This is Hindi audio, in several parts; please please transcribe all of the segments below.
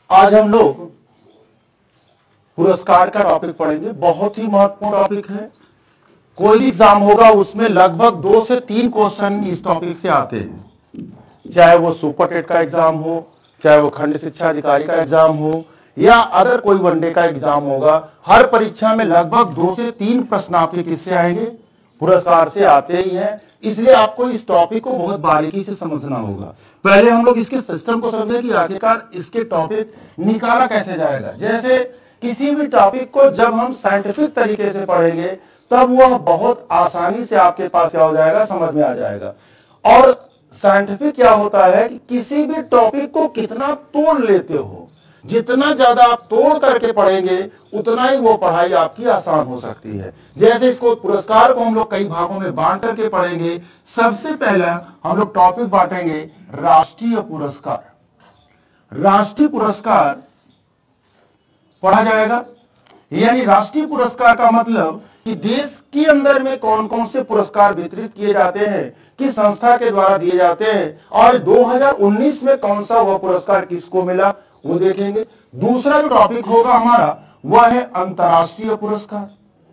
आज हम लोग पुरस्कार का टॉपिक पढ़ेंगे। बहुत ही महत्वपूर्ण टॉपिक है। कोई भी एग्जाम होगा उसमें लगभग 2 से 3 क्वेश्चन इस टॉपिक से आते हैं, चाहे वो सुपर टेट का एग्जाम हो, चाहे वो खंड शिक्षा अधिकारी का एग्जाम हो, या अदर कोई वनडे का एग्जाम होगा। हर परीक्षा में लगभग 2 से 3 प्रश्न आपके किससे आएंगे? पुरस्कार से आते ही हैं। इसलिए आपको इस टॉपिक को बहुत बारीकी से समझना होगा। पहले हम लोग इसके सिस्टम को समझें कि आखिरकार इसके टॉपिक निकाला कैसे जाएगा। जैसे किसी भी टॉपिक को जब हम साइंटिफिक तरीके से पढ़ेंगे तब वह बहुत आसानी से आपके पास क्या हो जाएगा, समझ में आ जाएगा। और साइंटिफिक क्या होता है कि किसी भी टॉपिक को कितना तोड़ लेते हो, जितना ज्यादा आप तोड़ करके पढ़ेंगे उतना ही वो पढ़ाई आपकी आसान हो सकती है। जैसे इसको पुरस्कार को हम लोग कई भागों में बांट करके पढ़ेंगे। सबसे पहला हम लोग टॉपिक बांटेंगे राष्ट्रीय पुरस्कार। राष्ट्रीय पुरस्कार पढ़ा जाएगा, यानी राष्ट्रीय पुरस्कार का मतलब कि देश के अंदर में कौन कौन से पुरस्कार वितरित किए जाते हैं, किस संस्था के द्वारा दिए जाते हैं, और 2019 में कौन सा वह पुरस्कार किसको मिला वो देखेंगे। दूसरा जो टॉपिक होगा हमारा वह है अंतर्राष्ट्रीय पुरस्कार,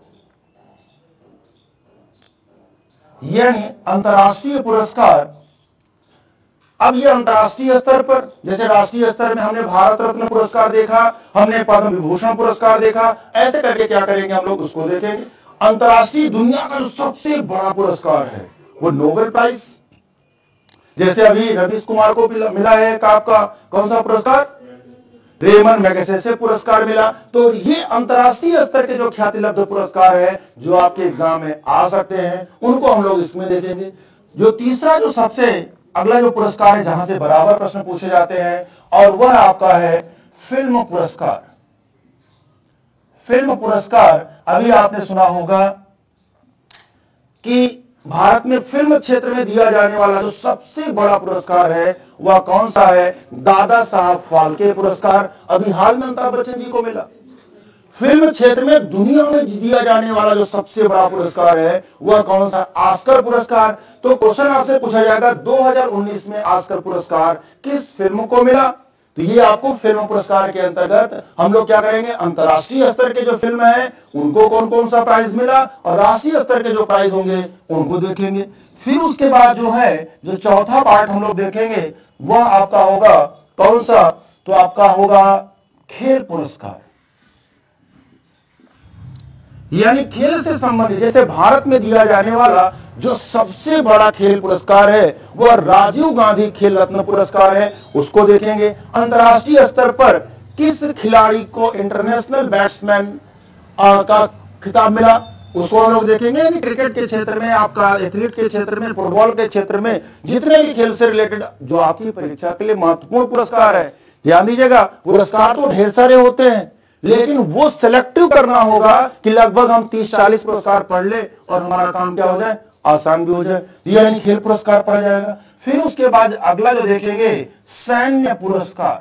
यानी अंतर्राष्ट्रीय पुरस्कार। अब ये अंतर्राष्ट्रीय स्तर पर, जैसे राष्ट्रीय स्तर में हमने भारत रत्न पुरस्कार देखा, हमने पद्म विभूषण पुरस्कार देखा, ऐसे करके क्या करेंगे हम लोग उसको देखेंगे। अंतर्राष्ट्रीय दुनिया का जो सबसे बड़ा पुरस्कार है वो नोबेल प्राइज। जैसे अभी रवीश कुमार को मिला है आपका कौन सा पुरस्कार? रेमन मैगसेसे पुरस्कार मिला। तो ये अंतर्राष्ट्रीय स्तर के जो ख्याति लब्ध पुरस्कार है जो आपके एग्जाम में आ सकते हैं, उनको हम लोग इसमें देखेंगे। जो तीसरा जो सबसे अगला जो पुरस्कार है जहां से बराबर प्रश्न पूछे जाते हैं, और वह आपका है फिल्म पुरस्कार। फिल्म पुरस्कार अभी आपने सुना होगा कि भारत में फिल्म क्षेत्र में दिया जाने वाला जो सबसे बड़ा पुरस्कार है वह कौन सा है? दादा साहब फाल्के पुरस्कार। अभी हाल में अमिताभ बच्चन जी को मिला। फिल्म क्षेत्र में दुनिया में दिया जाने वाला जो सबसे बड़ा पुरस्कार है वह कौन सा? ऑस्कर पुरस्कार। तो क्वेश्चन आपसे पूछा जाएगा 2019 में ऑस्कर पुरस्कार किस फिल्म को मिला? तो ये आपको फिल्म पुरस्कार के अंतर्गत हम लोग क्या करेंगे, अंतर्राष्ट्रीय स्तर के जो फिल्म है उनको कौन कौन सा प्राइज मिला और राष्ट्रीय स्तर के जो प्राइज होंगे उनको देखेंगे। फिर उसके बाद जो है जो चौथा पार्ट हम लोग देखेंगे वह आपका होगा कौन सा? तो आपका होगा खेल पुरस्कार, यानी खेल से संबंधित। जैसे भारत में दिया जाने वाला जो सबसे बड़ा खेल पुरस्कार है वह राजीव गांधी खेल रत्न पुरस्कार है, उसको देखेंगे। अंतर्राष्ट्रीय स्तर पर किस खिलाड़ी को इंटरनेशनल बैट्समैन का खिताब मिला उसको हम लोग देखेंगे। यानी क्रिकेट के क्षेत्र में, आपका एथलीट के क्षेत्र में, फुटबॉल के क्षेत्र में, जितने भी खेल से रिलेटेड जो आपकी परीक्षा के लिए महत्वपूर्ण पुरस्कार है। ध्यान दीजिएगा, पुरस्कार तो ढेर सारे होते हैं लेकिन वो सिलेक्टिव करना होगा कि लगभग हम 30-40 पुरस्कार पढ़ ले और हमारा काम क्या हो जाए, आसान भी हो जाए। यानी खेल पुरस्कार पढ़ा जाएगा। फिर उसके बाद अगला जो देखेंगे सैन्य पुरस्कार।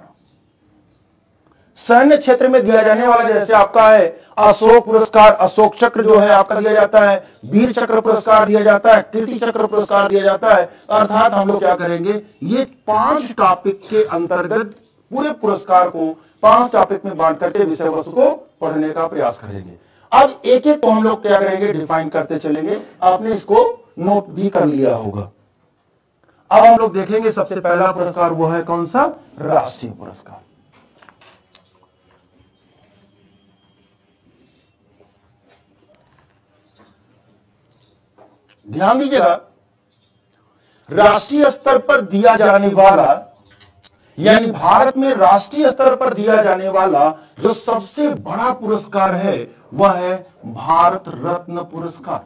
सैन्य क्षेत्र में दिया जाने वाला जैसे आपका है अशोक पुरस्कार, अशोक चक्र जो है आपका दिया जाता है, वीर चक्र पुरस्कार दिया जाता है, कीर्ति चक्र पुरस्कार दिया जाता है। अर्थात हम लोग क्या करेंगे, ये 5 टॉपिक के अंतर्गत पूरे पुरस्कार को 5 टॉपिक में बांट करके विषय वस्तु को पढ़ने का प्रयास करेंगे। अब एक एक को हम लोग क्या करेंगे, डिफाइन करते चलेंगे। आपने इसको नोट भी कर लिया होगा। अब हम लोग देखेंगे सबसे पहला पुरस्कार वो है कौन सा? राष्ट्रीय पुरस्कार। ध्यान दीजिएगा, राष्ट्रीय स्तर पर दिया जाने वाला, यानी भारत में राष्ट्रीय स्तर पर दिया जाने वाला जो सबसे बड़ा पुरस्कार है वह है भारत रत्न पुरस्कार।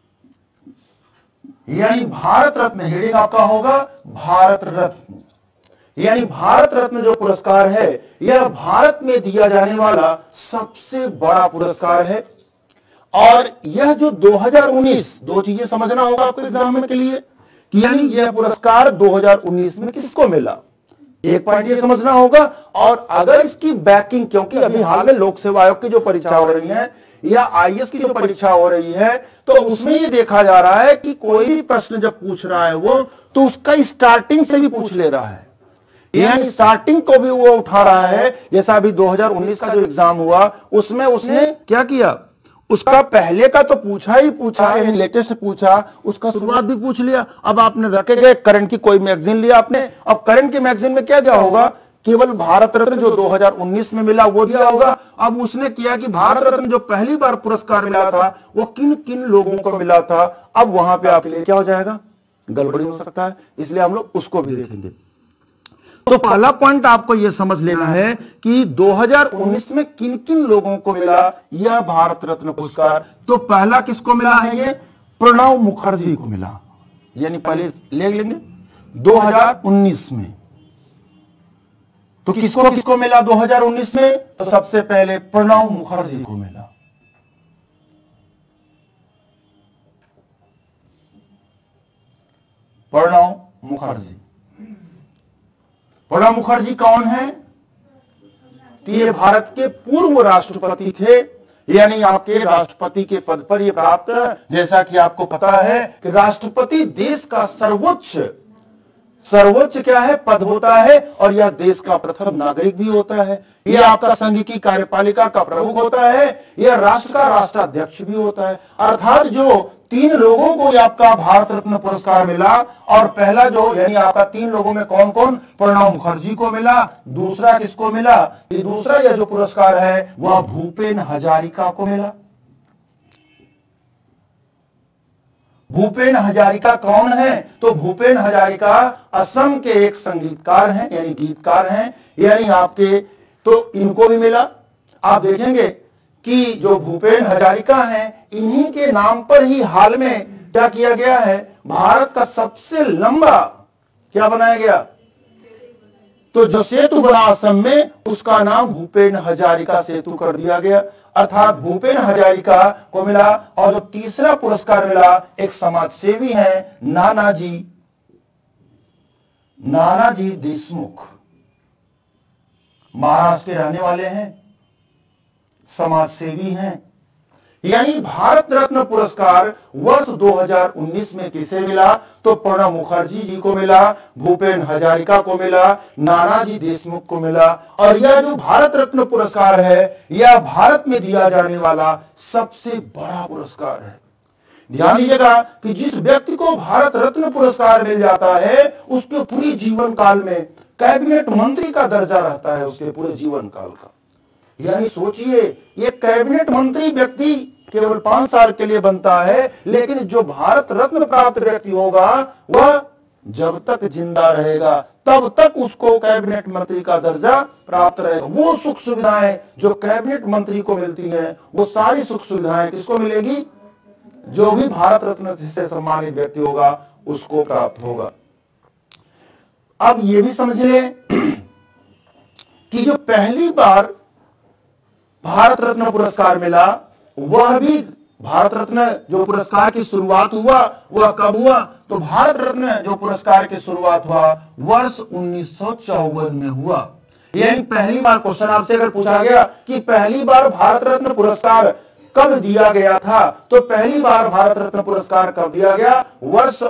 यानी भारत रत्न हेडिंग आपका होगा भारत रत्न। यानी भारत रत्न जो पुरस्कार है यह भारत में दिया जाने वाला सबसे बड़ा पुरस्कार है। और यह जो 2019, 2 चीजें समझना होगा आपको एग्जाम के लिए कि यानी यह पुरस्कार 2019 में किसको मिला, एक पॉइंट ये समझना होगा। और अगर इसकी बैकिंग, क्योंकि अभी हाल में लोक सेवा आयोग की जो परीक्षा हो रही है या आईएएस की जो परीक्षा हो रही है तो उसमें ये देखा जा रहा है कि कोई भी प्रश्न जब पूछ रहा है वो तो उसका स्टार्टिंग से भी पूछ ले रहा है यानी स्टार्टिंग को भी वो उठा रहा है। जैसा अभी 2019 का जो एग्जाम हुआ उसमें उसने क्या किया, उसका पहले का तो पूछा ही पूछा, यानी लेटेस्ट पूछा, उसका शुरुआत भी पूछ लिया। अब आपने रखे गए करंट की कोई मैगजीन लिया आपने, अब करंट की मैगजीन में क्या दिया होगा, केवल भारत रत्न जो 2019 में मिला वो दिया होगा। अब उसने किया कि भारत रत्न जो पहली बार पुरस्कार मिला था वो किन किन लोगों को मिला था, अब वहां पे आपके लिए क्या हो जाएगा, गड़बड़ी हो सकता है, इसलिए हम लोग उसको भी देखेंगे। तो पहला पॉइंट आपको यह समझ लेना है कि 2019 में किन किन लोगों को मिला यह भारत रत्न पुरस्कार। तो पहला किसको मिला है, ये प्रणब मुखर्जी को मिला, यानी पहले ले लेंगे 2019 में। तो किसको किसको मिला 2019 में, तो सबसे पहले प्रणब मुखर्जी को मिला। प्रणब मुखर्जी, प्रणब मुखर्जी कौन है, तो ये भारत के पूर्व राष्ट्रपति थे, यानी आपके राष्ट्रपति के पद पर ये प्राप्त, जैसा कि आपको पता है कि राष्ट्रपति देश का सर्वोच्च क्या है, पद होता है, और यह देश का प्रथम नागरिक भी होता है। यह आपका संघ की कार्यपालिका का प्रमुख होता है, यह राष्ट्र का राष्ट्राध्यक्ष भी होता है। अर्थात जो 3 लोगों को आपका भारत रत्न पुरस्कार मिला, और पहला जो यानी आपका 3 लोगों में कौन कौन, प्रणब मुखर्जी को मिला, दूसरा किसको मिला, ये दूसरा यह जो पुरस्कार है वह भूपेन हजारिका को मिला। भूपेन हजारिका कौन है, तो भूपेन हजारिका असम के एक संगीतकार हैं, यानी गीतकार हैं, यानी आपके, तो इनको भी मिला। आप देखेंगे कि जो भूपेन हजारिका हैं, इन्हीं के नाम पर ही हाल में क्या किया गया है, भारत का सबसे लंबा क्या बनाया गया, तो जो सेतु बना असम में उसका नाम भूपेन हजारिका सेतु कर दिया गया। अर्थात भूपेन हजारिका को मिला। और जो तीसरा पुरस्कार मिला एक समाज सेवी हैं, नानाजी देशमुख, महाराष्ट्र के रहने वाले हैं, समाज सेवी हैं। यानी भारत रत्न पुरस्कार वर्ष 2019 में किसे मिला, तो प्रणब मुखर्जी जी को मिला, भूपेन हजारिका को मिला, नानाजी देशमुख को मिला। और यह जो भारत रत्न पुरस्कार है यह भारत में दिया जाने वाला सबसे बड़ा पुरस्कार है। ध्यान दीजिएगा कि जिस व्यक्ति को भारत रत्न पुरस्कार मिल जाता है उसके पूरे जीवन काल में कैबिनेट मंत्री का दर्जा रहता है, उसके पूरे जीवन काल का। यानी सोचिए, ये कैबिनेट मंत्री व्यक्ति केवल 5 साल के लिए बनता है, लेकिन जो भारत रत्न प्राप्त व्यक्ति होगा वह जब तक जिंदा रहेगा तब तक उसको कैबिनेट मंत्री का दर्जा प्राप्त रहेगा। वो सुख सुविधाएं जो कैबिनेट मंत्री को मिलती हैं, वो सारी सुख सुविधाएं किसको मिलेगी, जो भी भारत रत्न से सम्मानित व्यक्ति होगा उसको प्राप्त होगा। अब ये भी समझ लें कि जो पहली बार भारत रत्न पुरस्कार मिला वह भी, भारत रत्न जो पुरस्कार की शुरुआत हुआ वह कब हुआ, तो भारत रत्न जो पुरस्कार की शुरुआत हुआ वर्ष 1954 में हुआ। यानी पहली बार, क्वेश्चन आपसे अगर पूछा गया कि पहली बार भारत रत्न पुरस्कार कब दिया गया था, तो पहली बार भारत रत्न पुरस्कार कब दिया गया, वर्ष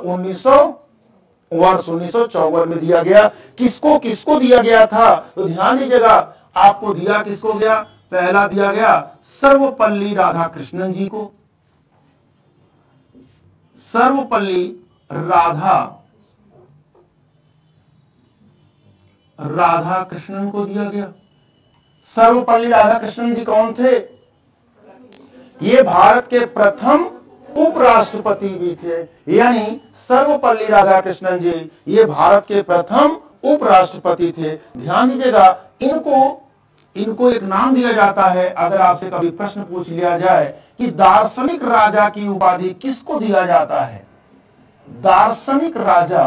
1954 में दिया गया। किसको किसको दिया गया था, तो ध्यान दीजिएगा, आपको दिया किसको गया, पहला दिया गया सर्वपल्ली राधाकृष्णन जी को, सर्वपल्ली राधाकृष्णन को दिया गया। सर्वपल्ली राधाकृष्णन जी कौन थे, ये भारत के प्रथम उपराष्ट्रपति भी थे। यानी सर्वपल्ली राधाकृष्णन जी ये भारत के प्रथम उपराष्ट्रपति थे। ध्यान दीजिएगा, इनको एक नाम दिया जाता है। अगर आपसे कभी प्रश्न पूछ लिया जाए कि दार्शनिक राजा की उपाधि किसको दिया जाता है, दार्शनिक राजा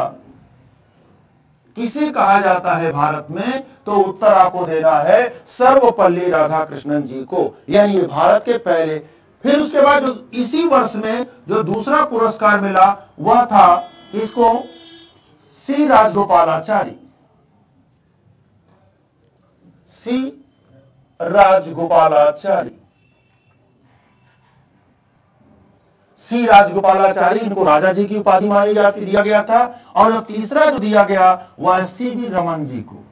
किसे कहा जाता है भारत में, तो उत्तर आपको देना है सर्वपल्ली राधाकृष्णन जी को। यानी ये भारत के पहले। फिर उसके बाद जो इसी वर्ष में जो दूसरा पुरस्कार मिला वह था इसको सी राजगोपालाचारी, सी राजगोपालाचारी, इनको राजा जी की उपाधि मानी जाती दिया गया था। और जो तीसरा जो दिया गया वह है सीवी रमन जी को।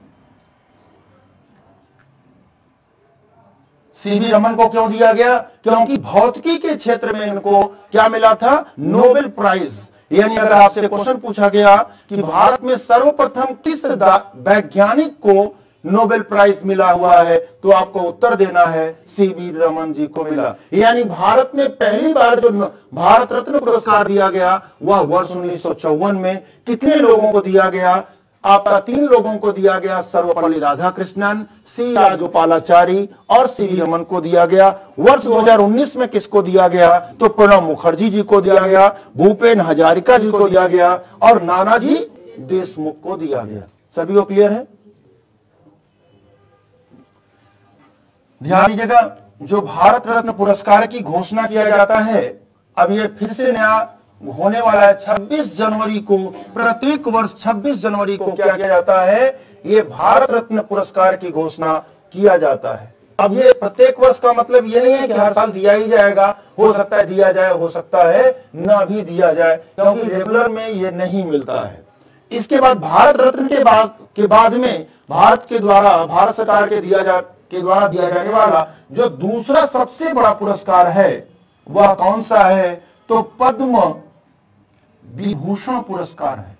सीवी रमन को क्यों दिया गया? क्योंकि भौतिकी के क्षेत्र में इनको क्या मिला था? Nobel prize. यानी अगर आपसे क्वेश्चन पूछा गया कि भारत में सर्वप्रथम किस वैज्ञानिक को नोबेल प्राइज मिला हुआ है, तो आपको उत्तर देना है सीवी रमन जी को मिला। यानी भारत में पहली बार जो भारत रत्न पुरस्कार दिया गया वह वर्ष 1954 में कितने लोगों को दिया गया? आपका 3 लोगों को दिया गया, सर्वपल्ली राधाकृष्णन, सी राजगोपालाचारी और सीवी रमन को दिया गया। वर्ष 2019 में किसको दिया गया? तो प्रणब मुखर्जी जी को दिया गया, भूपेन हजारिका जी को दिया गया और नानाजी देशमुख को दिया गया। सभी को क्लियर है? ध्यान दीजिएगा, जो भारत रत्न पुरस्कार की घोषणा किया जाता है, अब ये फिर से नया होने वाला है 26 जनवरी को। प्रत्येक वर्ष 26 जनवरी को क्या किया जाता है? ये भारत रत्न पुरस्कार की घोषणा किया जाता है। अब ये प्रत्येक वर्ष का मतलब ये नहीं है कि हर साल दिया ही जाएगा, हो सकता है दिया जाए, हो सकता है ना भी दिया जाए, क्योंकि रेगुलर में ये नहीं मिलता है। इसके बाद भारत रत्न के बाद में भारत सरकार के द्वारा दिया जाने वाला जो दूसरा सबसे बड़ा पुरस्कार है वह कौन सा है? तो पद्म विभूषण पुरस्कार है।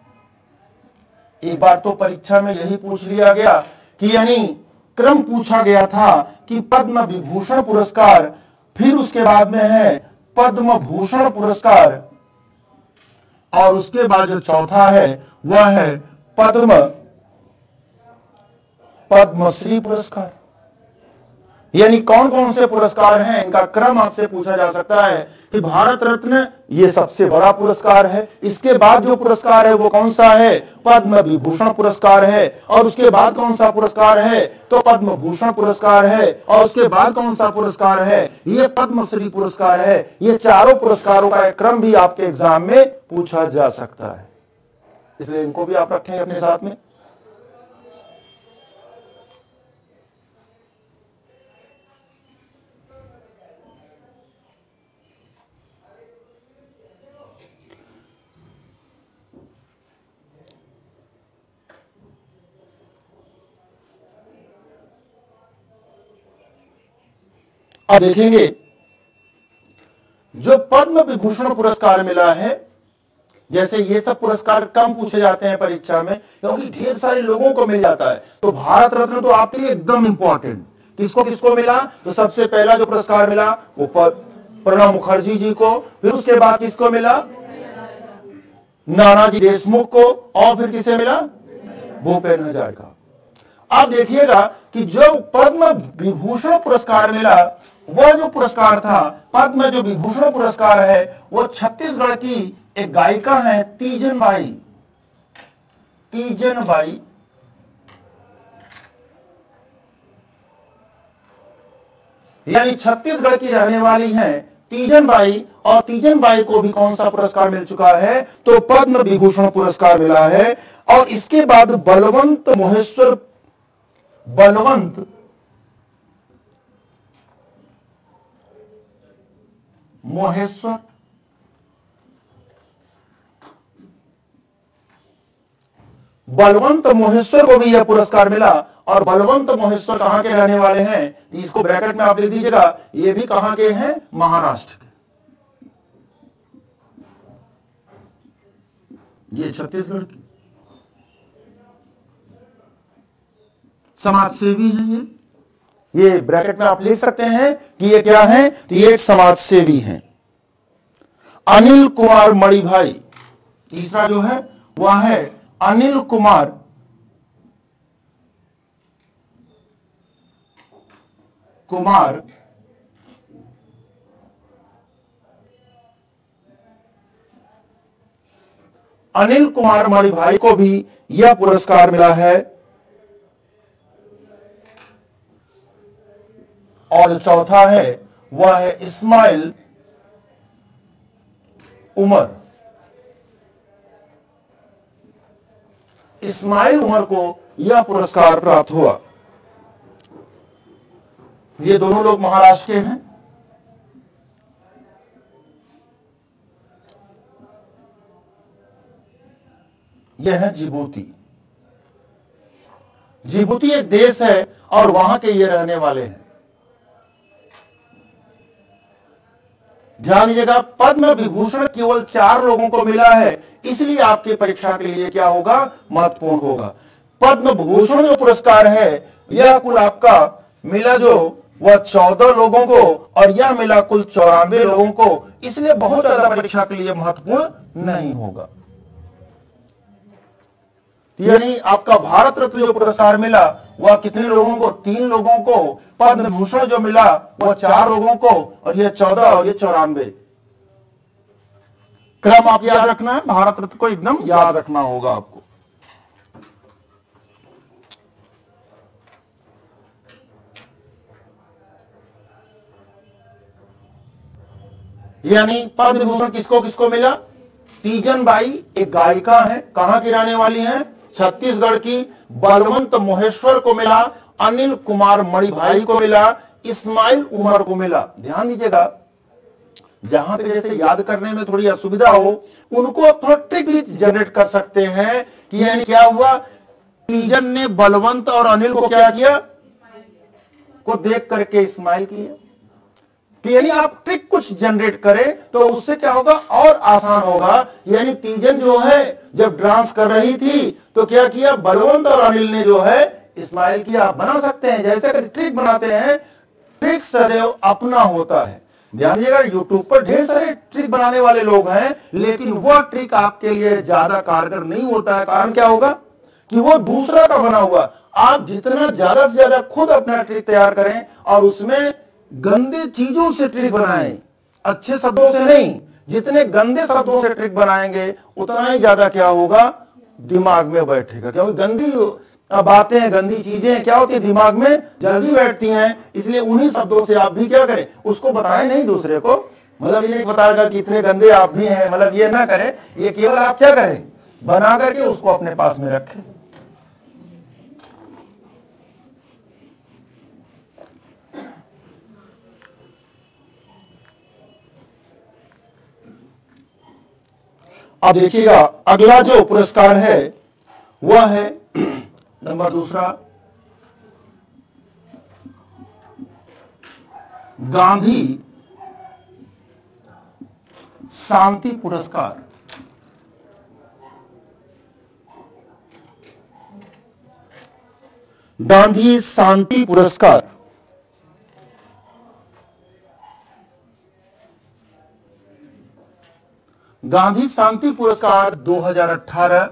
एक बार तो परीक्षा में यही पूछ लिया गया कि यानी क्रम पूछा गया था कि पद्म विभूषण पुरस्कार, फिर उसके बाद में है पद्म भूषण पुरस्कार और उसके बाद जो चौथा है वह है पद्मश्री पुरस्कार। यानी कौन कौन से पुरस्कार हैं, इनका क्रम आपसे पूछा जा सकता है कि भारत रत्न ये सबसे बड़ा पुरस्कार है, इसके बाद जो पुरस्कार है वो कौन सा है? पद्म विभूषण पुरस्कार है। और उसके बाद कौन सा पुरस्कार है? तो पद्म भूषण पुरस्कार है। और उसके बाद कौन सा पुरस्कार है? ये पद्मश्री पुरस्कार है। ये चारों पुरस्कारों का क्रम भी आपके एग्जाम में पूछा जा सकता है, इसलिए इनको भी आप रखें अपने साथ में। अब देखेंगे जो पद्म विभूषण पुरस्कार मिला है, जैसे ये सब पुरस्कार कम पूछे जाते हैं परीक्षा में क्योंकि ढेर सारे लोगों को मिल जाता है, तो भारत रत्न तो आपके लिए एकदम इंपॉर्टेंट। किसको किसको मिला? तो सबसे पहला जो पुरस्कार मिला वो प्रणब मुखर्जी जी को, फिर उसके बाद किसको मिला? नानाजी देशमुख को, और फिर किसे मिला? भूपेन हजारिका। आप देखिएगा कि जो पद्म विभूषण पुरस्कार मिला वह जो पुरस्कार था, पद्म जो विभूषण पुरस्कार है, वो छत्तीसगढ़ की एक गायिका है तीजन बाई। यानी छत्तीसगढ़ की रहने वाली हैं तीजन बाई, और तीजन बाई को भी कौन सा पुरस्कार मिल चुका है? तो पद्म विभूषण पुरस्कार मिला है। और इसके बाद बलवंत मोहेश्वर को भी यह पुरस्कार मिला। और बलवंत मोहेश्वर कहां के रहने वाले हैं? इसको ब्रैकेट में आप लिख दीजिएगा, ये भी कहां के हैं? महाराष्ट्र के। ये छत्तीसगढ़ की समाज सेवी है। ये ब्रैकेट में आप लिख सकते हैं कि ये क्या है? तो ये एक समाज सेवी हैं। अनिल कुमार मणिभाई, तीसरा जो है वह है अनिल कुमार मणिभाई को भी यह पुरस्कार मिला है। और जो चौथा है वह है इस्माइल उमर को यह पुरस्कार प्राप्त हुआ। ये दोनों लोग महाराष्ट्र के हैं। यह है जिबूती। जिबूती एक देश है और वहां के ये रहने वाले हैं। ध्यान दीजिएगा, पद्म विभूषण केवल 4 लोगों को मिला है, इसलिए आपकी परीक्षा के लिए क्या होगा, महत्वपूर्ण होगा। पद्म भूषण जो पुरस्कार है यह कुल आपका मिला जो वह 14 लोगों को, और यह मिला कुल 94 लोगों को, इसलिए बहुत ज्यादा परीक्षा के लिए महत्वपूर्ण नहीं होगा। यानी आपका भारत रत्न जो पुरस्कार मिला वह कितने लोगों को, 3 लोगों को। पद्म भूषण जो मिला वह 4 लोगों को, और ये 14 और ये 94। क्रम आप याद रखना है, भारत रत्न को एकदम याद रखना होगा आपको। यानी पद्म भूषण किसको किसको मिला, तीजन बाई एक गायिका है, कहां की रहने वाली है, छत्तीसगढ़ की। बलवंत मोहेश्वर को मिला, अनिल कुमार मणिभाई को मिला, इस्माइल उमर को मिला। ध्यान दीजिएगा, जहां पे जैसे याद करने में थोड़ी असुविधा हो उनको आप थोड़ा ट्रिक भी जनरेट कर सकते हैं कि यानी क्या हुआ, तीजन ने बलवंत और अनिल को क्या किया, को देख करके इस्माइल किया। तो यानी आप ट्रिक कुछ जनरेट करें तो उससे क्या होगा, और आसान होगा। यानी तीजन जो है जब डांस कर रही थी तो क्या किया, बलवंत और अनिल ने जो है इस्माइल किया। आप बना सकते हैं, जैसे ट्रिक बनाते हैं, ट्रिक सदैव अपना होता है। ध्यान दीजिएगा, यूट्यूब पर ढेर सारे ट्रिक बनाने वाले लोग हैं, लेकिन वह ट्रिक आपके लिए ज्यादा कारगर नहीं होता है। कारण क्या होगा कि वो दूसरा का बना हुआ। आप जितना ज्यादा से ज्यादा खुद अपना ट्रिक तैयार करें और उसमें गंदे चीजों से ट्रिक बनाएं, अच्छे शब्दों से नहीं। जितने गंदे शब्दों से ट्रिक बनाएंगे उतना ही ज्यादा क्या होगा, दिमाग में बैठेगा। क्योंकि गंदी बातें, गंदी चीजें क्या होती है, दिमाग में जल्दी बैठती हैं। इसलिए उन्हीं शब्दों से आप भी क्या करें, उसको बताएं नहीं दूसरे को। मतलब ये नहीं बताएगा कि इतने गंदे आप भी हैं, मतलब ये ना करें। ये केवल आप क्या करें, बना करके उसको अपने पास में रखें। अब देखिएगा, अगला जो पुरस्कार है वह है नंबर 2, गांधी शांति पुरस्कार। गांधी शांति पुरस्कार गांधी शांति पुरस्कार 2018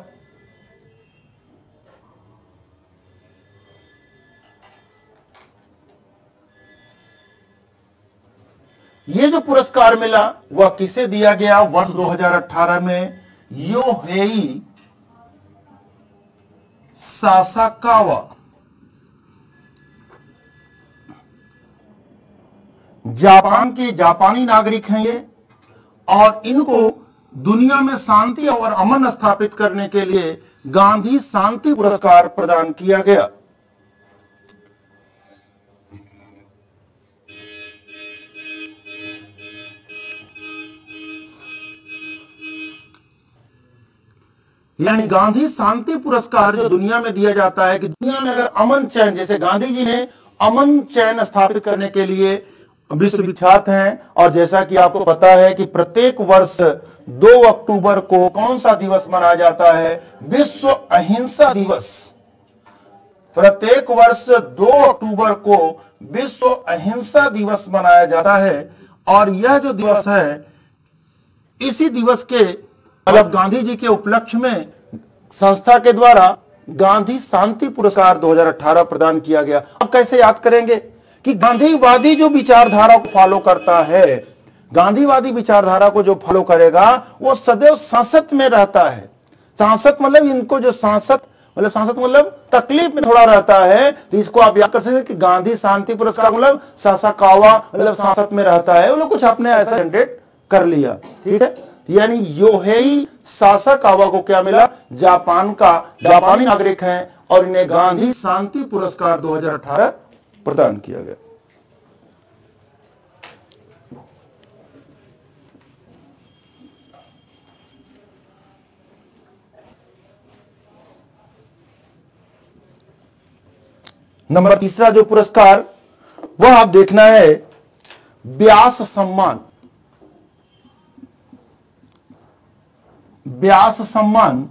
ये जो पुरस्कार मिला वह किसे दिया गया, वर्ष 2018 में योहेई सासाकावा, जापान के जापानी नागरिक हैं ये, और इनको दुनिया में शांति और अमन स्थापित करने के लिए गांधी शांति पुरस्कार प्रदान किया गया। यानी गांधी शांति पुरस्कार जो दुनिया में दिया जाता है कि दुनिया में अगर अमन चैन, जैसे गांधी जी ने अमन चैन स्थापित करने के लिए विश्व विख्यात हैं। और जैसा कि आपको पता है कि प्रत्येक वर्ष 2 अक्टूबर को कौन सा दिवस मनाया जाता है, विश्व अहिंसा दिवस। प्रत्येक वर्ष 2 अक्टूबर को विश्व अहिंसा दिवस मनाया जाता है। और यह जो दिवस है, इसी दिवस के मतलब गांधी जी के उपलक्ष्य में संस्था के द्वारा गांधी शांति पुरस्कार 2018 प्रदान किया गया। अब कैसे याद करेंगे कि गांधीवादी जो विचारधारा को फॉलो करता है, गांधीवादी विचारधारा को जो फॉलो करेगा वो सदैव सांसद में रहता है। सांसद मतलब इनको जो सांसद मतलब तकलीफ में थोड़ा रहता है, तो इसको आप याद कर सकते हैं कि गांधी शांति पुरस्कार मतलब सासाकावा मतलब सांसद में रहता है। वो लोग कुछ अपने ऐसा जनरेट कर लिया, ठीक है। यानी योहेई सासाकावा को क्या मिला, जापानी नागरिक हैं, और इन्हें गांधी शांति पुरस्कार 2018 प्रदान किया गया। नंबर तीसरा जो पुरस्कार वह आप देखना है व्यास सम्मान। व्यास सम्मान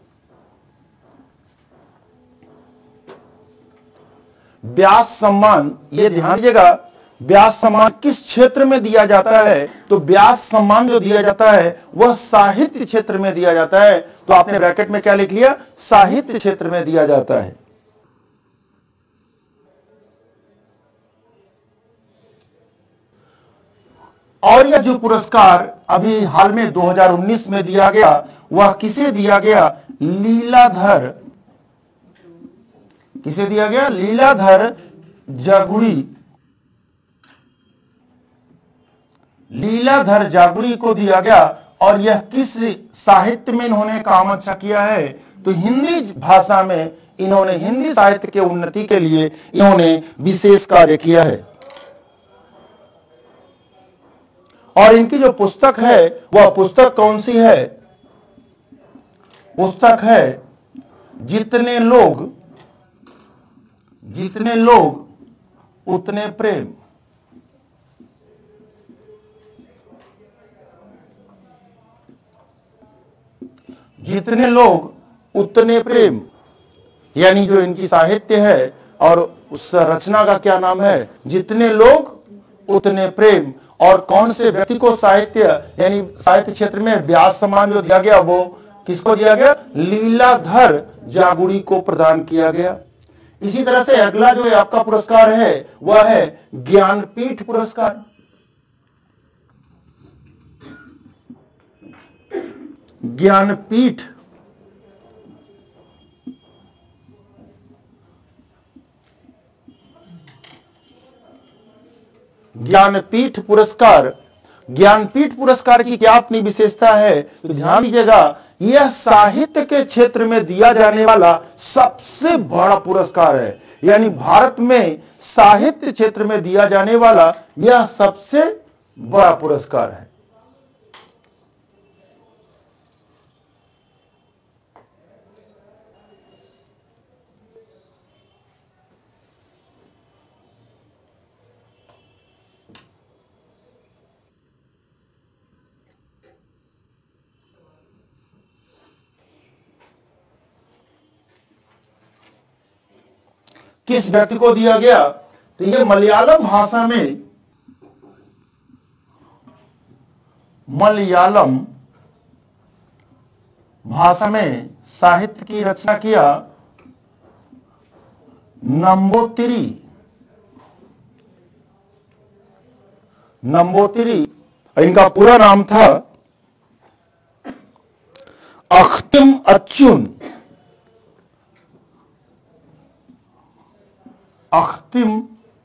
व्यास सम्मान, ये ध्यान दीजिएगा, व्यास सम्मान किस क्षेत्र में दिया जाता है? तो व्यास सम्मान जो दिया जाता है वह साहित्य क्षेत्र में दिया जाता है। तो आपने ब्रैकेट में क्या लिख लिया? साहित्य क्षेत्र में दिया जाता है। और यह जो पुरस्कार अभी हाल में 2019 में दिया गया वह किसे दिया गया? लीलाधर। किसे दिया गया? लीलाधर जागुड़ी। लीलाधर जागुड़ी को दिया गया। और यह किस साहित्य में इन्होंने काम अच्छा किया है? तो हिंदी भाषा में इन्होंने हिंदी साहित्य के उन्नति के लिए इन्होंने विशेष कार्य किया है। और इनकी जो पुस्तक है वह पुस्तक कौन सी है? पुस्तक है जितने लोग उतने प्रेम। जितने लोग उतने प्रेम, यानी जो इनकी साहित्य है और उस रचना का क्या नाम है? जितने लोग उतने प्रेम। और कौन से व्यक्ति को साहित्य यानी साहित्य क्षेत्र में व्यास सम्मान जो दिया गया वो किसको दिया गया? लीलाधर जागुड़ी को प्रदान किया गया। इसी तरह से अगला जो आपका पुरस्कार है वह है ज्ञानपीठ पुरस्कार। ज्ञानपीठ ज्ञानपीठ पुरस्कार। ज्ञानपीठ पुरस्कार की क्या अपनी विशेषता है? तो ध्यान दीजिएगा, यह साहित्य के क्षेत्र में दिया जाने वाला सबसे बड़ा पुरस्कार है। यानी भारत में साहित्य क्षेत्र में दिया जाने वाला यह सबसे बड़ा पुरस्कार है। किस व्यक्ति को दिया गया? तो ये मलयालम भाषा में साहित्य की रचना किया नंबूतिरी। इनका पूरा नाम था अख्तिम अच्युन। अख्तिम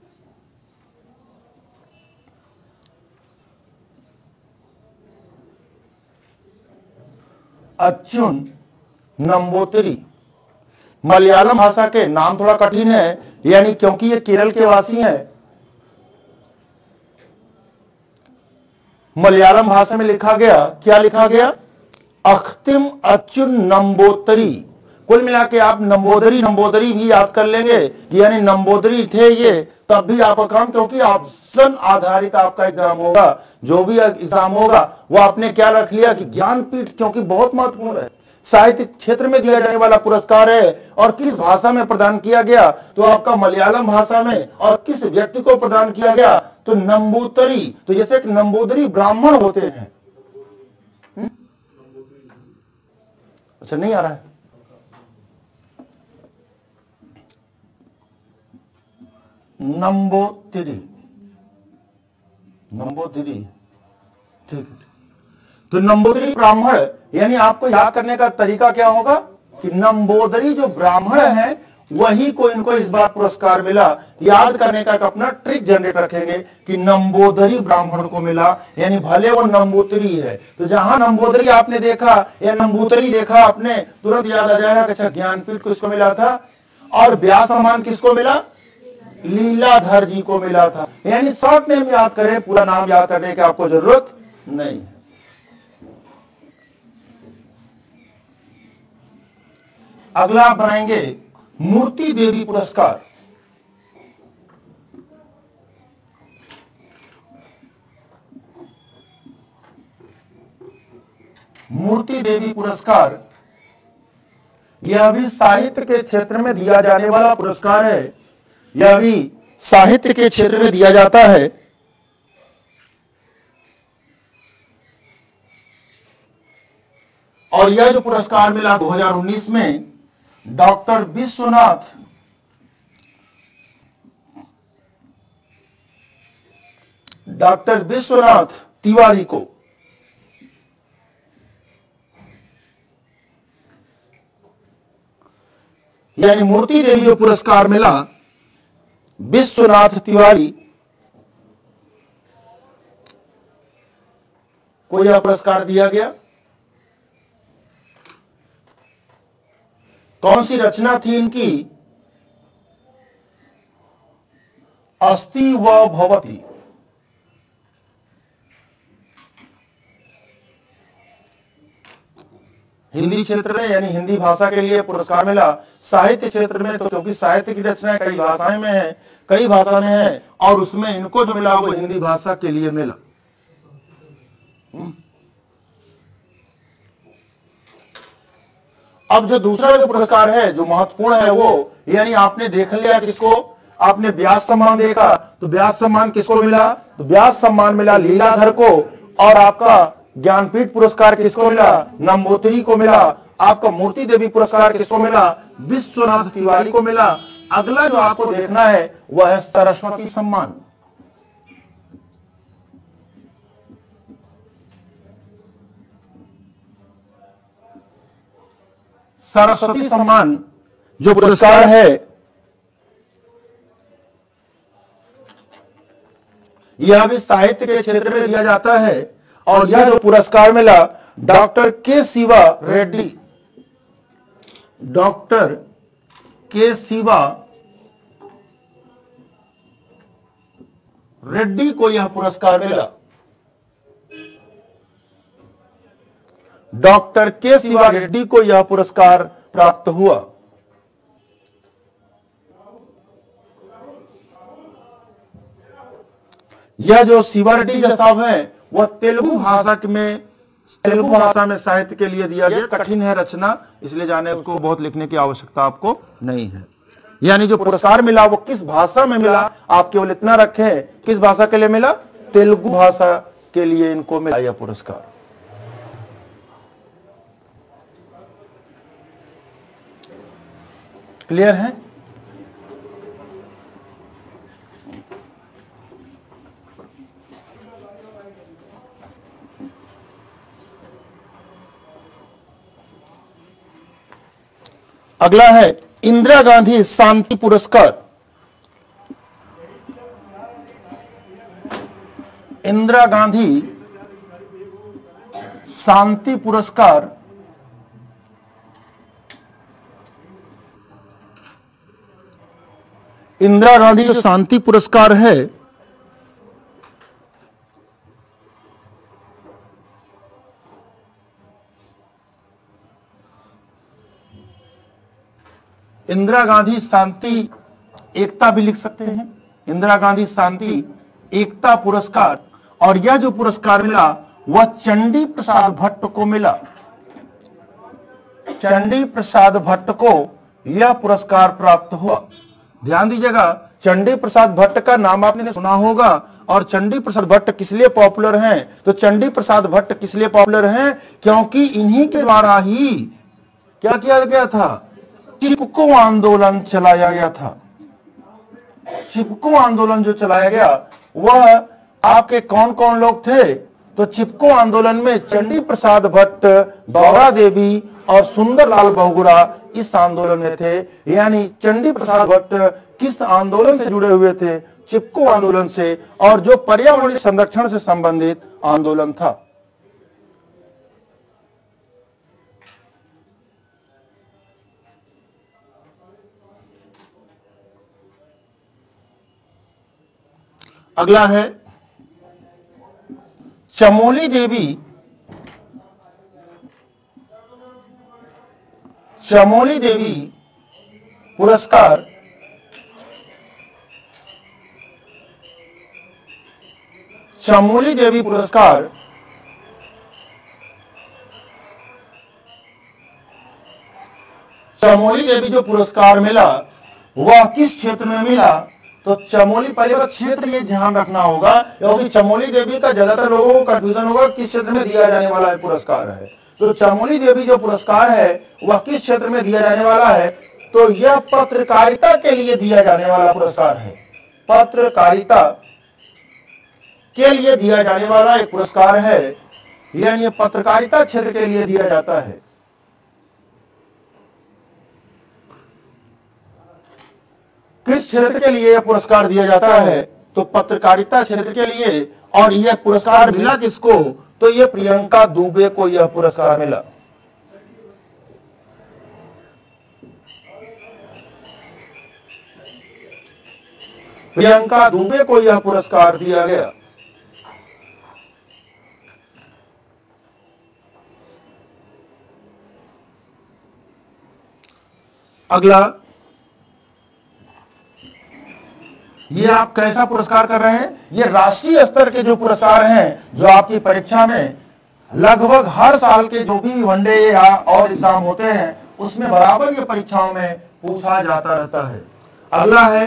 अच्युन नंबूतिरी। मलयालम भाषा के नाम थोड़ा कठिन है, यानी क्योंकि ये केरल के वासी हैं। मलयालम भाषा में लिखा गया, क्या लिखा गया? अख्तिम अच्युन नंबूतिरी। कुल मिला के आप नंबोदरी भी याद कर लेंगे कि यानी नंबोदरी थे ये, तब भी आपका काम, क्योंकि ऑप्शन आधारित आपका एग्जाम होगा। जो भी एग्जाम होगा वो आपने क्या रख लिया कि ज्ञानपीठ, क्योंकि बहुत महत्वपूर्ण है, साहित्य क्षेत्र में दिया जाने वाला पुरस्कार है। और किस भाषा में प्रदान किया गया? तो आपका मलयालम भाषा में। और किस व्यक्ति को प्रदान किया गया? तो नंबूतरी। तो जैसे एक नंबूदरी ब्राह्मण होते हैं। अच्छा, नहीं आ रहा है? नंबूतिरी, ठीक है। तो नंबूदरी ब्राह्मण, यानी आपको याद करने का तरीका क्या होगा कि नंबूदरी जो ब्राह्मण है वही को इनको इस बार पुरस्कार मिला। याद करने का एक अपना ट्रिक जनरेट रखेंगे कि नंबूदरी ब्राह्मण को मिला, यानी भले वो नंबूतिरी है। तो जहां नंबूदरी आपने देखा या नंबूतरी देखा आपने, तुरंत याद आ जाएगा कि अच्छा ज्ञानपीठ किसको मिला था। और व्यास सम्मान किसको मिला? लीलाधर जी को मिला था। यानी शॉर्ट नेम याद करें, पूरा नाम याद करने की आपको जरूरत नहीं है। अगला आप बनाएंगे मूर्ति देवी पुरस्कार। मूर्ति देवी पुरस्कार, यह भी साहित्य के क्षेत्र में दिया जाने वाला पुरस्कार है। यह भी साहित्य के क्षेत्र में दिया जाता है। और यह जो पुरस्कार मिला 2019 में डॉक्टर विश्वनाथ तिवारी को। यानी मूर्ति देवी जो पुरस्कार मिला विश्वनाथ तिवारी को यह पुरस्कार दिया गया। कौन सी रचना थी इनकी? अस्ति व भवति। हिंदी क्षेत्र में यानी हिंदी भाषा के लिए पुरस्कार मिला। साहित्य क्षेत्र में तो क्योंकि साहित्य की रचना कई भाषाएं में है, कई भाषा में है, और उसमें इनको जो मिला वो हिंदी भाषा के लिए मिला। अब जो दूसरा जो पुरस्कार है जो महत्वपूर्ण है वो, यानी आपने देख लिया किसको, आपने व्यास सम्मान देखा, तो व्यास सम्मान किसको मिला? तो व्यास सम्मान मिला लीलाधर को। और आपका ज्ञानपीठ पुरस्कार किसको मिला? नंबूतिरी को मिला। आपका मूर्ति देवी पुरस्कार किसको मिला? विश्वनाथ तिवारी को मिला। अगला जो आपको देखना है वह है सरस्वती सम्मान। सरस्वती सम्मान जो पुरस्कार है यह भी साहित्य के क्षेत्र में दिया जाता है। और यह जो पुरस्कार मिला डॉक्टर के शिवा रेड्डी, डॉक्टर के शिवा रेड्डी को यह पुरस्कार मिला। डॉक्टर के शिवा रेड्डी को यह पुरस्कार प्राप्त हुआ। यह जो शिवा रेड्डी साहब है वह तेलुगु भाषा में साहित्य के लिए दिया गया। कठिन है रचना, इसलिए जाने उसको बहुत लिखने की आवश्यकता आपको नहीं है। यानी जो पुरस्कार मिला वो किस भाषा में मिला, आप केवल इतना रखें किस भाषा के लिए मिला? तेलुगु भाषा के लिए इनको मिला यह पुरस्कार। क्लियर है? अगला है इंदिरा गांधी शांति पुरस्कार। इंदिरा गांधी शांति पुरस्कार इंदिरा गांधी जो शांति पुरस्कार है इंदिरा गांधी शांति एकता भी लिख सकते हैं, इंदिरा गांधी शांति एकता पुरस्कार। और यह जो पुरस्कार मिला वह चंडी प्रसाद भट्ट को मिला। चंडी प्रसाद भट्ट को यह पुरस्कार प्राप्त हुआ। ध्यान दीजिएगा, चंडी प्रसाद भट्ट का नाम आपने सुना होगा। और चंडी प्रसाद भट्ट किस लिए पॉपुलर हैं? तो चंडी प्रसाद भट्ट किस लिए पॉपुलर हैं? क्योंकि इन्हीं के द्वारा ही क्या किया गया था? चिपको आंदोलन चलाया गया था। चिपको आंदोलन जो चलाया गया वह आपके कौन कौन लोग थे? तो चिपको आंदोलन में चंडी प्रसाद भट्ट, गौरा देवी और सुंदरलाल बहुगुणा इस आंदोलन में थे। यानी चंडी प्रसाद भट्ट किस आंदोलन से जुड़े हुए थे? चिपको आंदोलन से, और जो पर्यावरण संरक्षण से संबंधित आंदोलन था। अगला है चमोली देवी। चमोली देवी पुरस्कार चमोली देवी पुरस्कार चमोली देवी जो पुरस्कार मिला वह किस क्षेत्र में मिला? तो चमोली, पहले बात क्षेत्र ये ध्यान रखना होगा, क्योंकि चमोली देवी का ज्यादातर लोगों को कंफ्यूजन होगा किस क्षेत्र में दिया जाने वाला पुरस्कार है। तो चमोली देवी जो पुरस्कार है वह किस क्षेत्र में दिया जाने वाला है? तो यह पत्रकारिता के लिए दिया जाने वाला पुरस्कार है। पत्रकारिता के लिए दिया जाने वाला एक पुरस्कार है, यानी ये पत्रकारिता क्षेत्र के लिए दिया जाता है। किस क्षेत्र के लिए यह पुरस्कार दिया जाता है? तो पत्रकारिता क्षेत्र के लिए। और यह पुरस्कार मिला किसको? तो यह प्रियंका दुबे को यह पुरस्कार मिला। प्रियंका दुबे को यह पुरस्कार दिया गया। अगला, ये आप कैसा पुरस्कार कर रहे हैं? ये राष्ट्रीय स्तर के जो पुरस्कार हैं, जो आपकी परीक्षा में लगभग हर साल के जो भी वनडे या और एग्जाम होते हैं उसमें बराबर ये परीक्षाओं में पूछा जाता रहता है। अगला है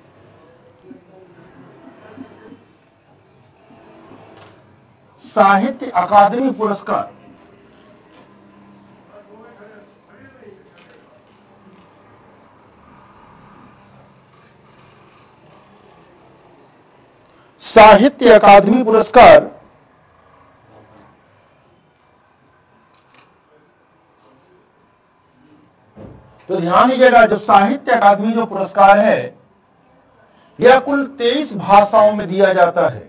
साहित्य अकादमी पुरस्कार। साहित्य अकादमी पुरस्कार तो ध्यान दीजिएगा, जो साहित्य अकादमी जो पुरस्कार है यह कुल 23 भाषाओं में दिया जाता है।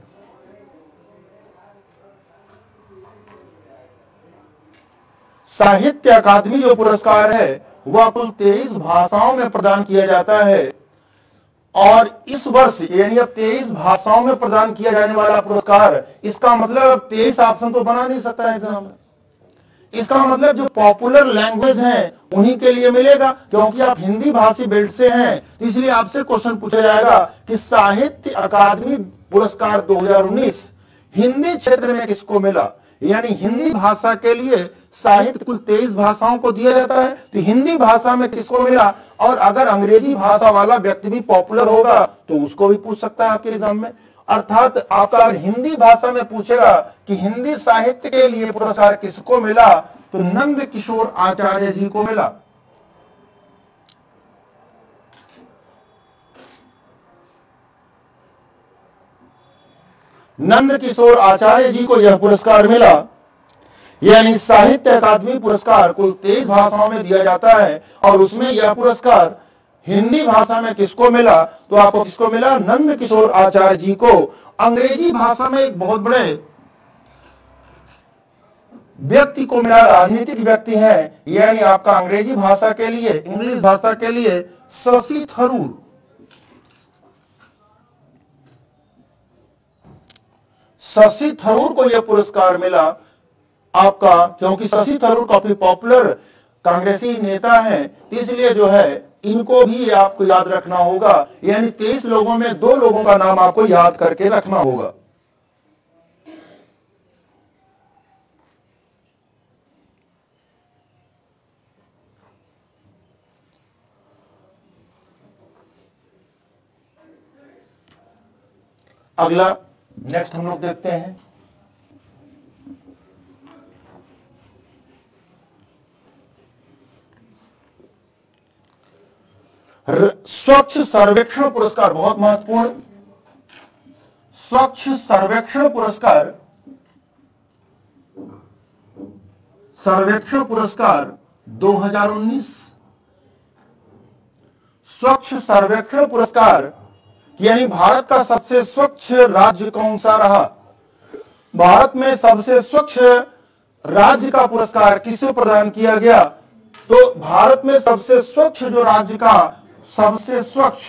साहित्य अकादमी जो पुरस्कार है वह कुल 23 भाषाओं में प्रदान किया जाता है। और इस वर्ष यानी अब 23 भाषाओं में प्रदान किया जाने वाला पुरस्कार, इसका मतलब अब 23 ऑप्शन तो बना नहीं सकता है एग्जाम में। इसका मतलब जो पॉपुलर लैंग्वेज हैं उन्हीं के लिए मिलेगा, क्योंकि आप हिंदी भाषी बेल्ट से हैं, तो इसलिए आपसे क्वेश्चन पूछा जाएगा कि साहित्य अकादमी पुरस्कार 2019 हिंदी क्षेत्र में किसको मिला। यानी हिंदी भाषा के लिए साहित्य कुल 23 भाषाओं को दिया जाता है, तो हिंदी भाषा में किसको मिला। और अगर अंग्रेजी भाषा वाला व्यक्ति भी पॉपुलर होगा तो उसको भी पूछ सकता है आपके एग्जाम में। अर्थात आपका अगर हिंदी भाषा में पूछेगा कि हिंदी साहित्य के लिए पुरस्कार किसको मिला, तो नंद किशोर आचार्य जी को मिला। नंद किशोर आचार्य जी को यह पुरस्कार मिला। यानी साहित्य अकादमी पुरस्कार कुल 23 भाषाओं में दिया जाता है, और उसमें यह पुरस्कार हिंदी भाषा में किसको मिला? तो आपको किसको मिला? नंद किशोर आचार्य जी को। अंग्रेजी भाषा में एक बहुत बड़े व्यक्ति को मिला, राजनीतिक व्यक्ति है, यानी आपका अंग्रेजी भाषा के लिए, इंग्लिश भाषा के लिए शशि थरूर। शशि थरूर को यह पुरस्कार मिला आपका, क्योंकि शशि थरूर काफी पॉपुलर कांग्रेसी नेता हैं, इसलिए जो है इनको भी आपको याद रखना होगा। यानी 23 लोगों में 2 लोगों का नाम आपको याद करके रखना होगा। अगला नेक्स्ट हम लोग देखते हैं स्वच्छ सर्वेक्षण पुरस्कार। बहुत महत्वपूर्ण, स्वच्छ सर्वेक्षण पुरस्कार। सर्वेक्षण पुरस्कार 2019। स्वच्छ सर्वेक्षण पुरस्कार यानी भारत का सबसे स्वच्छ राज्य कौन सा रहा? भारत में सबसे स्वच्छ राज्य का पुरस्कार किसे प्रदान किया गया? तो भारत में सबसे स्वच्छ जो राज्य का सबसे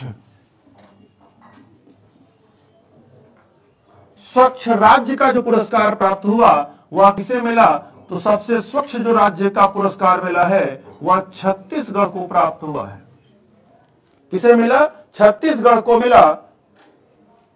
स्वच्छ राज्य का जो पुरस्कार प्राप्त हुआ वह किसे मिला? तो सबसे स्वच्छ जो राज्य का पुरस्कार मिला है वह छत्तीसगढ़ को प्राप्त हुआ है। किसे मिला? छत्तीसगढ़ को मिला।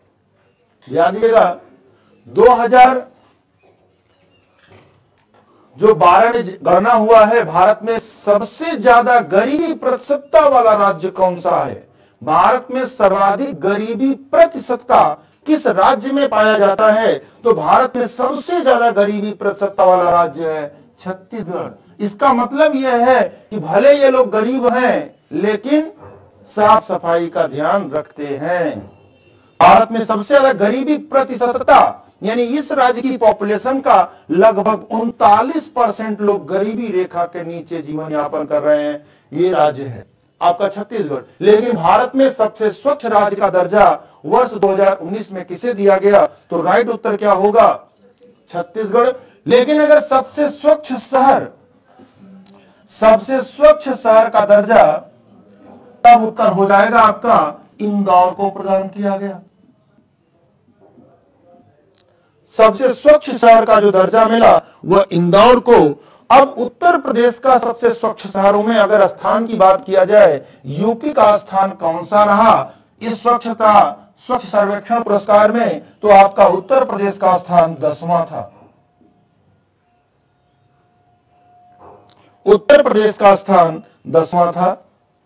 ध्यान दीजिएगा, जो 12 में गणना हुआ है, भारत में सबसे ज्यादा गरीबी प्रतिशतता वाला राज्य कौन सा है? भारत में सर्वाधिक गरीबी प्रतिशतता किस राज्य में पाया जाता है? तो भारत में सबसे ज्यादा गरीबी प्रतिशतता वाला राज्य है छत्तीसगढ़। इसका मतलब यह है कि भले ये लोग गरीब हैं, लेकिन साफ सफाई का ध्यान रखते हैं। भारत में सबसे ज्यादा गरीबी प्रतिशतता, यानी इस राज्य की पॉपुलेशन का लगभग 39% लोग गरीबी रेखा के नीचे जीवन यापन कर रहे हैं। ये राज्य है आपका छत्तीसगढ़। लेकिन भारत में सबसे स्वच्छ राज्य का दर्जा वर्ष 2019 में किसे दिया गया? तो राइट उत्तर क्या होगा? छत्तीसगढ़। लेकिन अगर सबसे स्वच्छ शहर का दर्जा, तब उत्तर हो जाएगा आपका इंदौर को प्रदान किया गया। सबसे स्वच्छ शहर का जो दर्जा मिला वह इंदौर को। अब उत्तर प्रदेश का सबसे स्वच्छ शहरों में अगर स्थान की बात किया जाए, यूपी का स्थान कौन सा रहा इस स्वच्छ सर्वेक्षण पुरस्कार में? तो आपका उत्तर प्रदेश का स्थान 10वां था। उत्तर प्रदेश का स्थान 10वां था।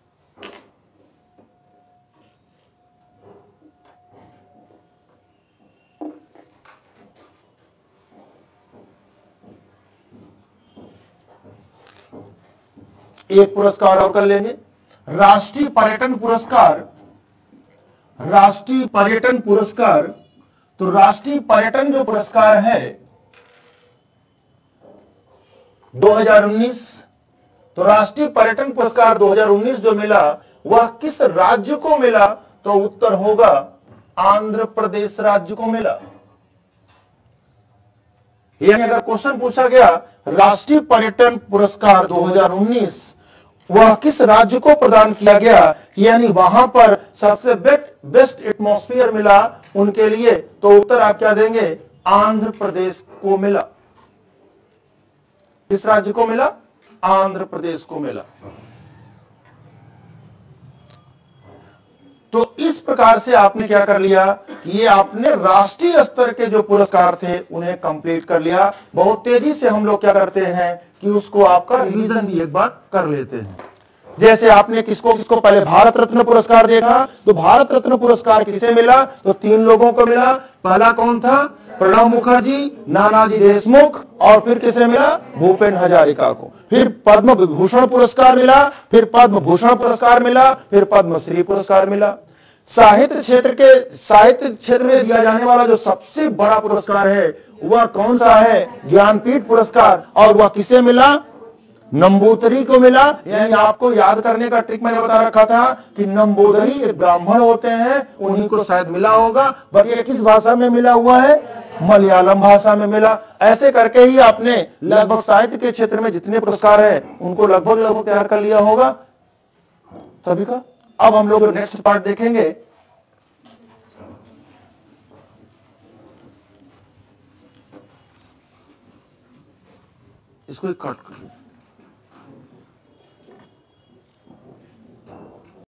एक पुरस्कार और कर लेंगे, राष्ट्रीय पर्यटन पुरस्कार। राष्ट्रीय पर्यटन पुरस्कार, तो राष्ट्रीय पर्यटन जो पुरस्कार है 2019, तो राष्ट्रीय पर्यटन पुरस्कार 2019 जो मिला वह किस राज्य को मिला? तो उत्तर होगा आंध्र प्रदेश राज्य को मिला। यानी अगर क्वेश्चन पूछा गया राष्ट्रीय पर्यटन पुरस्कार 2019 वह किस राज्य को प्रदान किया गया, यानी वहां पर सबसे बेस्ट एटमॉस्फेयर मिला उनके लिए, तो उत्तर आप क्या देंगे? आंध्र प्रदेश को मिला। किस राज्य को मिला? आंध्र प्रदेश को मिला। तो इस प्रकार से आपने क्या कर लिया कि ये आपने राष्ट्रीय स्तर के जो पुरस्कार थे उन्हें कंप्लीट कर लिया। बहुत तेजी से हम लोग क्या करते हैं कि उसको आपका रिवीजन भी एक बार कर लेते हैं। जैसे आपने किसको किसको पहले भारत रत्न पुरस्कार देखा, तो भारत रत्न पुरस्कार किसे मिला? तो 3 लोगों को मिला। पहला कौन था? प्रणब मुखर्जी, नानाजी देशमुख, और फिर किसे मिला? भूपेन हजारिका को। फिर पद्म विभूषण पुरस्कार मिला, फिर पद्म भूषण पुरस्कार मिला, फिर पद्मश्री पुरस्कार मिला। साहित्य क्षेत्र में दिया जाने वाला जो सबसे बड़ा पुरस्कार है वह कौन सा है? ज्ञानपीठ पुरस्कार। और वह किसे मिला? नंबूदरी को मिला। यानी आपको याद करने का ट्रिक मैंने बता रखा था कि नंबूदरी एक ब्राह्मण होते हैं, उन्हीं को शायद मिला होगा। बट ये किस भाषा में मिला हुआ है? मलयालम भाषा में मिला। ऐसे करके ही आपने लगभग साहित्य के क्षेत्र में जितने पुरस्कार हैं उनको लगभग तैयार कर लिया होगा सभी का। अब हम लोग नेक्स्ट पार्ट देखेंगे। इसको कट करिए।